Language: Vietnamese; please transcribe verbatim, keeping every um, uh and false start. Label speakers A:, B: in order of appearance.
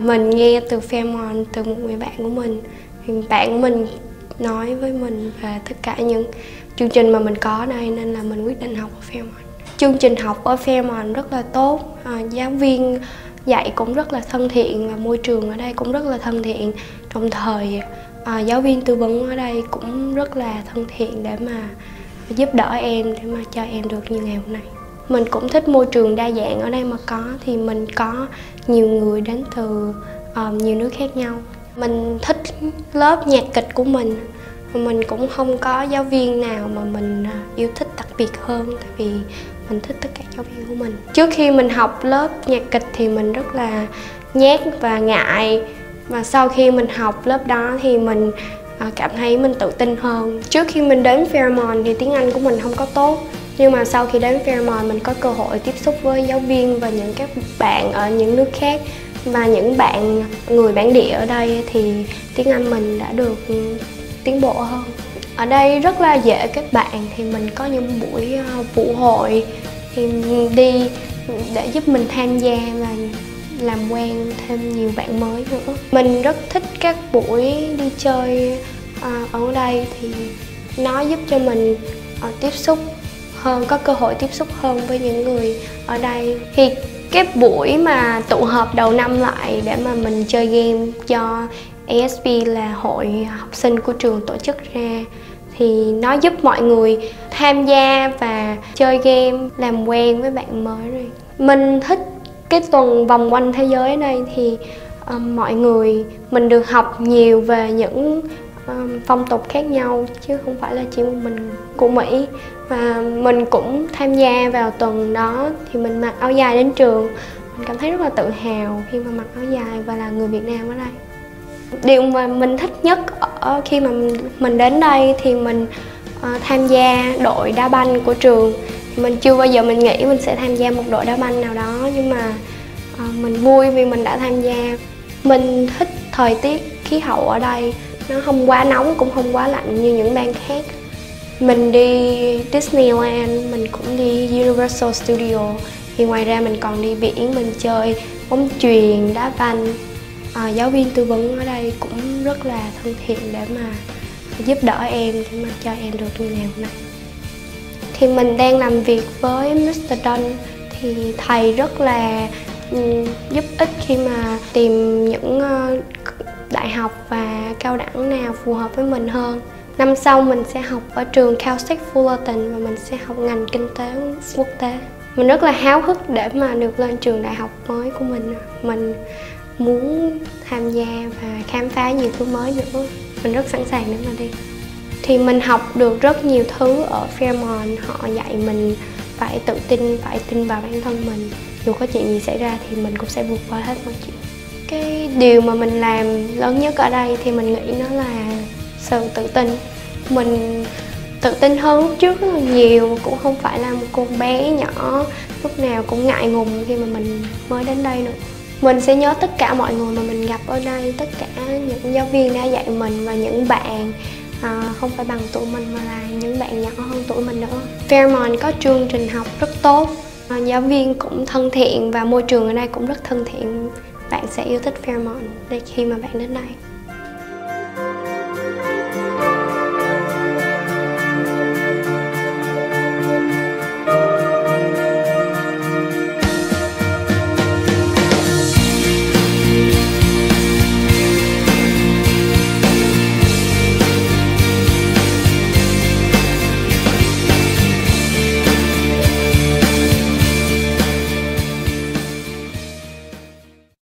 A: mình nghe từ Fairmont, từ một người bạn của mình. Thì bạn của mình nói với mình về tất cả những chương trình mà mình có ở đây nên là mình quyết định học ở Fairmont. Chương trình học ở Fairmont rất là tốt, à, giáo viên dạy cũng rất là thân thiện và môi trường ở đây cũng rất là thân thiện. Đồng thời à, giáo viên tư vấn ở đây cũng rất là thân thiện để mà giúp đỡ em, để mà cho em được như ngày hôm nay. Mình cũng thích môi trường đa dạng ở đây mà có, thì mình có nhiều người đến từ uh, nhiều nước khác nhau. Mình thích lớp nhạc kịch của mình. Mình cũng không có giáo viên nào mà mình yêu thích đặc biệt hơn, tại vì mình thích tất cả giáo viên của mình. Trước khi mình học lớp nhạc kịch thì mình rất là nhát và ngại. Và sau khi mình học lớp đó thì mình cảm thấy mình tự tin hơn. Trước khi mình đến Fairmont thì tiếng Anh của mình không có tốt. Nhưng mà sau khi đến Fairmont mình có cơ hội tiếp xúc với giáo viên và những các bạn ở những nước khác. Và những bạn người bản địa ở đây thì tiếng Anh mình đã được tiến bộ hơn. Ở đây rất là dễ kết bạn, thì mình có những buổi vụ hội thì đi để giúp mình tham gia và làm quen thêm nhiều bạn mới nữa. Mình rất thích các buổi đi chơi ở đây, thì nó giúp cho mình tiếp xúc hơn, có cơ hội tiếp xúc hơn với những người ở đây. Thì cái buổi mà tụ họp đầu năm lại để mà mình chơi game do a ét pê là hội học sinh của trường tổ chức ra, thì nó giúp mọi người tham gia và chơi game, làm quen với bạn mới. Rồi mình thích cái tuần vòng quanh thế giới ở đây, thì uh, mọi người mình được học nhiều về những uh, phong tục khác nhau chứ không phải là chỉ một mình của Mỹ. Và mình cũng tham gia vào tuần đó, thì mình mặc áo dài đến trường. Mình cảm thấy rất là tự hào khi mà mặc áo dài và là người Việt Nam ở đây. Điều mà mình thích nhất ở khi mà mình đến đây thì mình uh, tham gia đội đá banh của trường. Mình chưa bao giờ mình nghĩ mình sẽ tham gia một đội đá banh nào đó, nhưng mà uh, mình vui vì mình đã tham gia. Mình thích thời tiết, khí hậu ở đây, nó không quá nóng cũng không quá lạnh như những bang khác. Mình đi Disneyland, mình cũng đi Universal Studio. Thì ngoài ra mình còn đi biển, mình chơi bóng chuyền, đá banh. À, giáo viên tư vấn ở đây cũng rất là thân thiện để mà giúp đỡ em, để mà cho em được như ngày hôm nay. Thì mình đang làm việc với mít tơ Dunn, thì thầy rất là um, giúp ích khi mà tìm những uh, đại học và cao đẳng nào phù hợp với mình hơn. Năm sau mình sẽ học ở trường Cal State Fullerton và mình sẽ học ngành kinh tế quốc tế. Mình rất là háo hức để mà được lên trường đại học mới của mình. Mình muốn tham gia và khám phá nhiều thứ mới nữa. Mình rất sẵn sàng để mà đi. Thì mình học được rất nhiều thứ ở Fairmont. Họ dạy mình phải tự tin, phải tin vào bản thân mình. Dù có chuyện gì xảy ra thì mình cũng sẽ vượt qua hết mọi chuyện. Cái điều mà mình làm lớn nhất ở đây thì mình nghĩ nó là sự tự tin. Mình tự tin hơn lúc trước rất là nhiều, cũng không phải là một cô bé nhỏ lúc nào cũng ngại ngùng khi mà mình mới đến đây nữa. Mình sẽ nhớ tất cả mọi người mà mình gặp ở đây, tất cả những giáo viên đã dạy mình và những bạn à, không phải bằng tuổi mình mà là những bạn nhỏ hơn tuổi mình nữa. Fairmont có chương trình học rất tốt, à, giáo viên cũng thân thiện và môi trường ở đây cũng rất thân thiện. Bạn sẽ yêu thích Fairmont khi mà bạn đến đây.